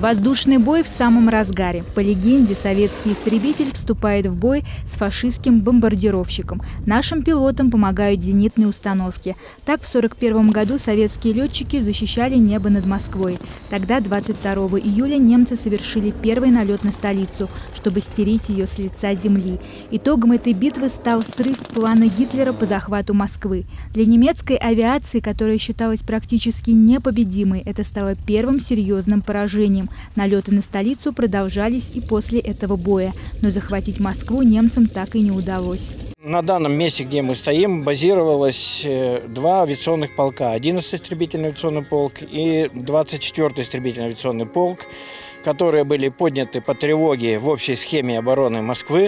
Воздушный бой в самом разгаре. По легенде, советский истребитель вступает в бой с фашистским бомбардировщиком. Нашим пилотам помогают зенитные установки. Так, в 1941 году советские летчики защищали небо над Москвой. Тогда, 22 июля, немцы совершили первый налет на столицу, чтобы стереть ее с лица земли. Итогом этой битвы стал срыв плана Гитлера по захвату Москвы. Для немецкой авиации, которая считалась практически непобедимой, это стало первым серьезным поражением. Налеты на столицу продолжались и после этого боя, но захватить Москву немцам так и не удалось. На данном месте, где мы стоим, базировалось два авиационных полка. 11-й истребительный авиационный полк и 24-й истребительный авиационный полк, которые были подняты по тревоге в общей схеме обороны Москвы.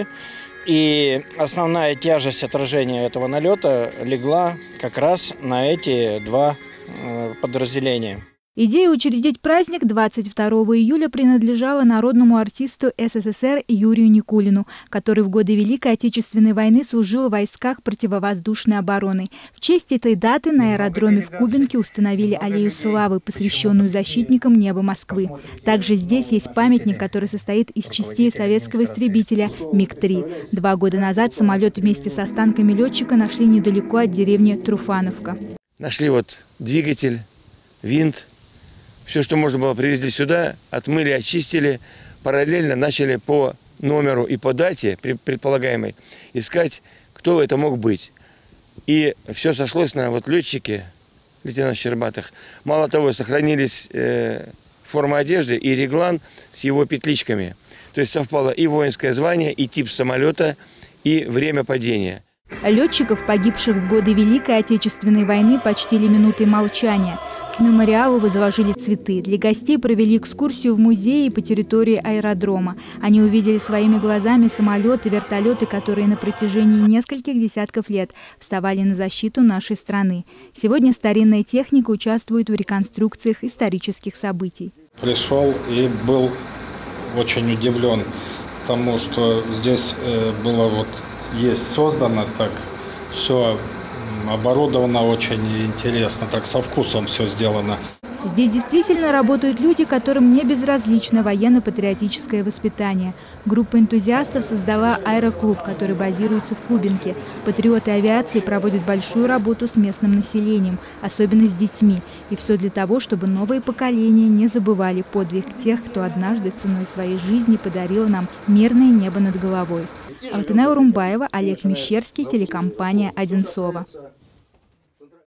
И основная тяжесть отражения этого налета легла как раз на эти два подразделения. Идея учредить праздник 22 июля принадлежала народному артисту СССР Юрию Никулину, который в годы Великой Отечественной войны служил в войсках противовоздушной обороны. В честь этой даты на аэродроме в Кубинке установили аллею славы, посвященную защитникам неба Москвы. Также здесь есть памятник, который состоит из частей советского истребителя МиГ-3. 2 года назад самолет вместе с останками летчика нашли недалеко от деревни Труфановка. Нашли вот двигатель, винт. Все, что можно было, привезли сюда, отмыли, очистили. Параллельно начали по номеру и по дате предполагаемой искать, кто это мог быть. И все сошлось на вот летчике, лейтенант Щербатых. Мало того, сохранились форма одежды и реглан с его петличками. То есть совпало и воинское звание, и тип самолета, и время падения. Летчиков, погибших в годы Великой Отечественной войны, почтили минутой молчания. К мемориалу возложили цветы. Для гостей провели экскурсию в музее по территории аэродрома. Они увидели своими глазами самолеты, вертолеты, которые на протяжении нескольких десятков лет вставали на защиту нашей страны. Сегодня старинная техника участвует в реконструкциях исторических событий. Пришел и был очень удивлен тому, что здесь было есть создано так все. Оборудовано очень интересно, так со вкусом все сделано. Здесь действительно работают люди, которым не безразлично военно-патриотическое воспитание. Группа энтузиастов создала аэроклуб, который базируется в Кубинке. Патриоты авиации проводят большую работу с местным населением, особенно с детьми. И все для того, чтобы новые поколения не забывали подвиг тех, кто однажды ценой своей жизни подарил нам мирное небо над головой. Алтынай Урумбаева, Олег Мещерский, телекомпания «Одинцово».